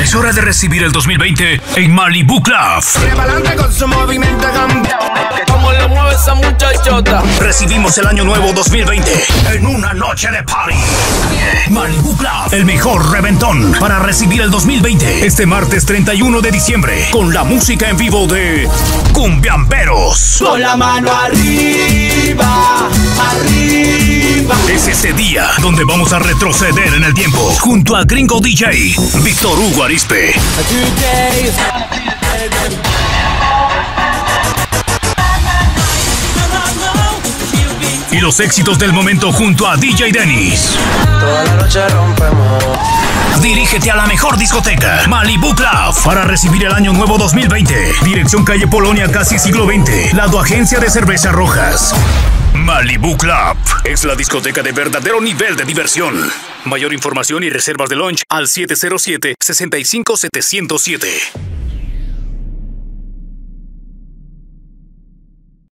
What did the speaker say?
Es hora de recibir el 2020 en Malibu Club. Prevalente con su movimiento cambiado. Como le mueve esa muchachota. Recibimos el año nuevo 2020 en una noche de party. Malibu Club, el mejor reventón para recibir el 2020 este martes 31 de diciembre con la música en vivo de Cumbiamberos. Con la mano arriba, arriba. Es ese día donde vamos a retroceder en el tiempo junto a Gringo DJ, Víctor Hugo Arispe. Y los éxitos del momento junto a DJ Dennis. Toda la noche rompemos. Dirígete a la mejor discoteca, Malibu Club, para recibir el año nuevo 2020. Dirección calle Polonia, casi siglo XX. Lado Agencia de Cerveza Rojas. Malibu Club es la discoteca de verdadero nivel de diversión. Mayor información y reservas de lunch al 707-65707.